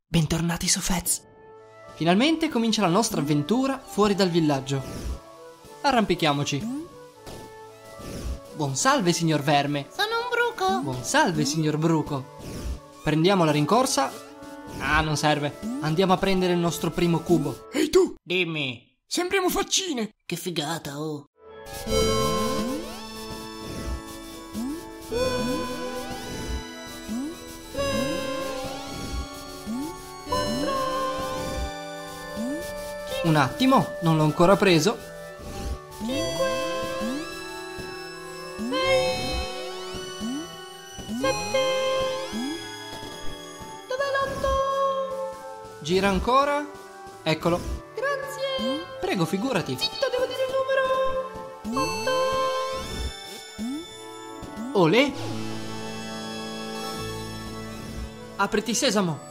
Bentornati su Fez. Finalmente comincia la nostra avventura fuori dal villaggio. Arrampichiamoci. Buon salve, signor Verme. Sono un bruco. Buon salve, signor Bruco. Prendiamo la rincorsa. Ah, non serve. Andiamo a prendere il nostro primo cubo. Ehi tu, Dimmi. sembriamo faccine. Che figata, oh. Un attimo, non l'ho ancora preso. 5, 6, 7. Dov'è l'8? Gira ancora. Eccolo. Grazie. Prego, figurati. Zitto, devo dire il numero. 8. Olè. Apriti, sesamo.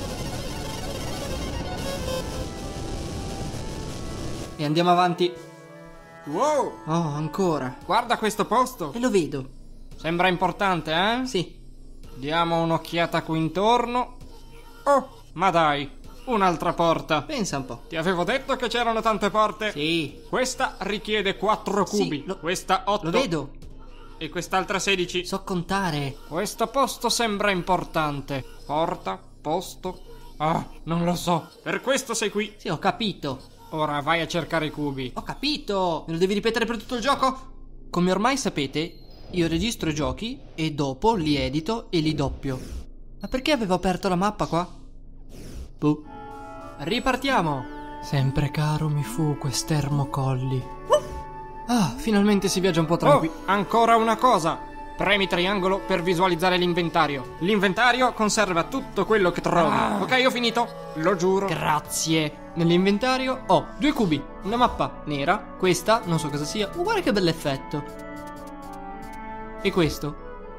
E andiamo avanti. Wow, Oh, ancora. guarda questo posto. E lo vedo. Sembra importante, eh? Sì. Diamo un'occhiata qui intorno. Oh, ma dai, un'altra porta. Pensa un po'. Ti avevo detto che c'erano tante porte. Sì. Questa richiede 4 cubi. Sì, Questa 8. Lo vedo. E quest'altra 16. So contare. Questo posto sembra importante. Porta, posto. Ah, non lo so. Per questo sei qui. Sì, ho capito. Ora vai a cercare i cubi. Ho capito. Me lo devi ripetere per tutto il gioco? Come ormai sapete, io registro i giochi e dopo li edito e li doppio. Ma perché avevo aperto la mappa qua? Boh. Ripartiamo. Sempre caro mi fu quest'ermo colli. Ah, finalmente si viaggia un po' tranquillo. Oh, ancora una cosa. Premi triangolo per visualizzare l'inventario. L'inventario conserva tutto quello che trovi. Ok, ho finito. Lo giuro. Grazie. Nell'inventario ho 2 cubi, una mappa nera, questa non so cosa sia. Guarda che bell'effetto. E questo.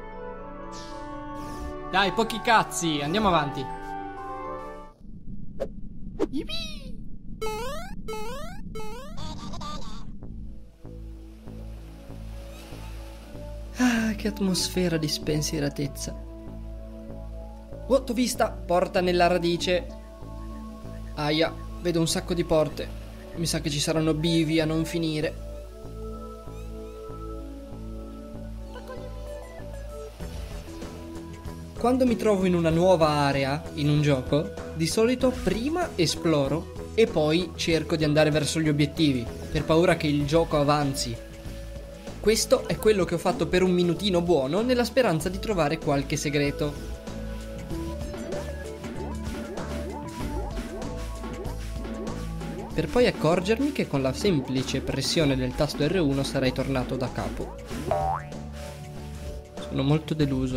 Dai, pochi cazzi, andiamo avanti. Yippee! Ah, che atmosfera di spensieratezza. Oh, t'ho vista, porta nella radice. Aia, vedo un sacco di porte. Mi sa che ci saranno bivi a non finire. Quando mi trovo in una nuova area, in un gioco, di solito prima esploro e poi cerco di andare verso gli obiettivi, per paura che il gioco avanzi. Questo è quello che ho fatto per un minutino buono, nella speranza di trovare qualche segreto. Per poi accorgermi che con la semplice pressione del tasto R1 sarei tornato da capo. Sono molto deluso.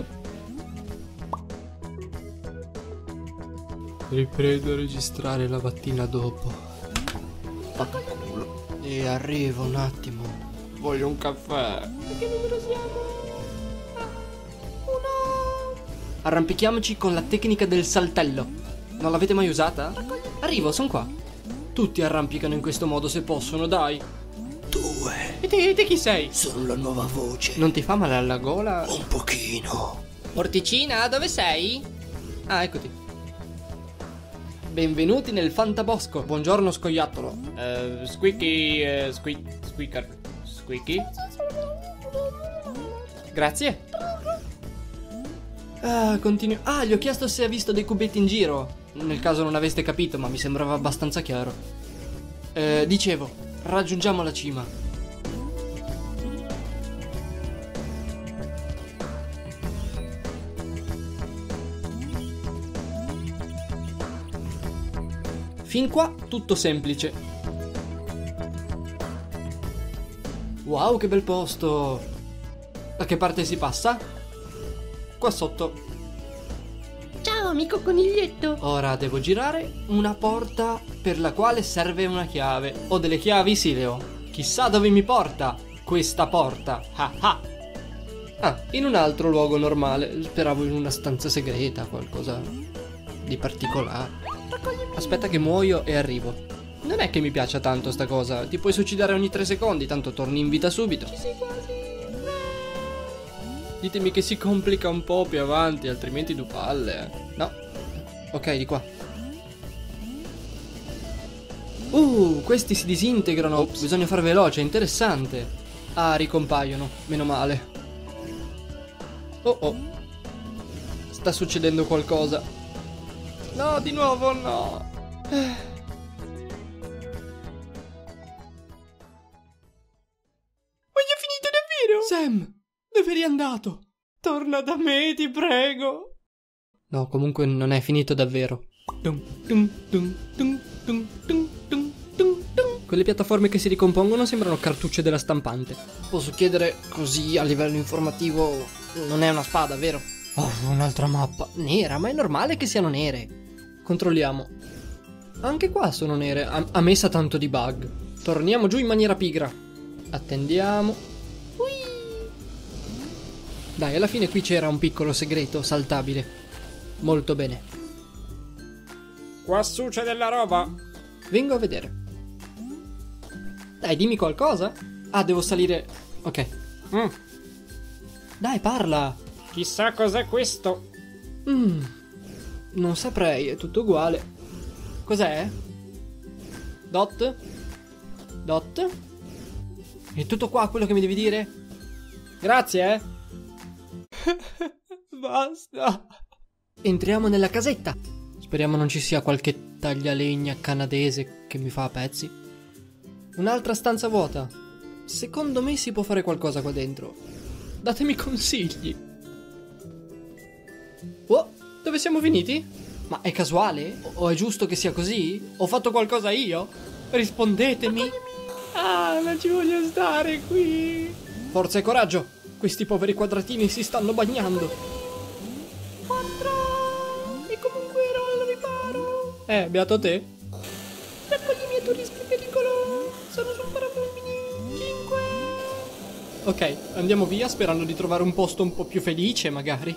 Riprendo a registrare la mattina dopo. E arrivo un attimo. Voglio un caffè. Che numero siamo? 1. Arrampichiamoci con la tecnica del saltello. Non l'avete mai usata? Arrivo, sono qua. Tutti arrampicano in questo modo se possono, dai. 2. E te chi sei? Sono la nuova voce. Non ti fa male alla gola? Un pochino. Porticina, dove sei? Ah, eccoti. Benvenuti nel Fantabosco. Buongiorno, scoiattolo. Squeaky, squeaker. Squeaky. Grazie. Ah, continui. Ah, gli ho chiesto se ha visto dei cubetti in giro. Nel caso non aveste capito, ma mi sembrava abbastanza chiaro. Dicevo, raggiungiamo la cima. Fin qua tutto semplice. Wow, che bel posto! Da che parte si passa? Qua sotto. Ciao, amico coniglietto. Ora devo girare una porta per la quale serve una chiave. Ho delle chiavi, sì, le ho. Chissà dove mi porta questa porta. Ah ah. Ah, in un altro luogo normale. Speravo in una stanza segreta, qualcosa di particolare. Aspetta che muoio e arrivo. Non è che mi piaccia tanto sta cosa. Ti puoi suicidare ogni 3 secondi, tanto torni in vita subito. Ci sei quasi. Ditemi che si complica un po' più avanti, altrimenti due palle. No. Ok, di qua. Questi si disintegrano. Bisogna far veloce, interessante. Ah, ricompaiono, meno male. Oh. Sta succedendo qualcosa. No, di nuovo no. Ma è finito davvero? Sam, dove eri andato? Torna da me, ti prego. No, comunque non è finito davvero. Quelle piattaforme che si ricompongono sembrano cartucce della stampante. Posso chiedere così a livello informativo, non è una spada, vero? Oh, un'altra mappa. Nera, ma è normale che siano nere. Controlliamo. Anche qua sono nere. A me sa tanto di bug. Torniamo giù in maniera pigra. Attendiamo. Dai, alla fine qui c'era un piccolo segreto saltabile. Molto bene. Quassù c'è della roba. Vengo a vedere. Dai, dimmi qualcosa. Ah, devo salire. Ok. Dai, parla. Chissà cos'è questo. Non saprei, è tutto uguale. Cos'è? Dot? È tutto qua quello che mi devi dire? Grazie, Basta. Entriamo nella casetta. Speriamo non ci sia qualche taglialegna canadese che mi fa a pezzi. Un'altra stanza vuota. Secondo me si può fare qualcosa qua dentro. Datemi consigli. Oh, dove siamo finiti? Ma è casuale? O è giusto che sia così? Ho fatto qualcosa io? Rispondetemi. Ah, non ci voglio stare qui. Forza e coraggio. Questi poveri quadratini si stanno bagnando. E comunque ero al riparo. Beato te. Raccogli i miei turismi in pericolo. Sono sul parafulmini. 5. Ok, andiamo via sperando di trovare un posto un po' più felice, magari.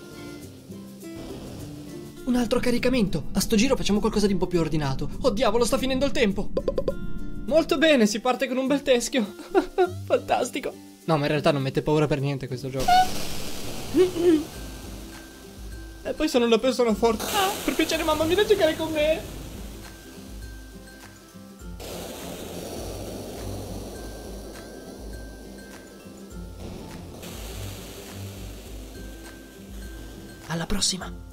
Un altro caricamento. A sto giro facciamo qualcosa di un po' più ordinato. Oh diavolo, sta finendo il tempo. Molto bene, si parte con un bel teschio. Fantastico. No, ma in realtà non mette paura per niente questo gioco. E poi sono una persona forte. Per piacere, mamma, vieni a giocare con me. Alla prossima.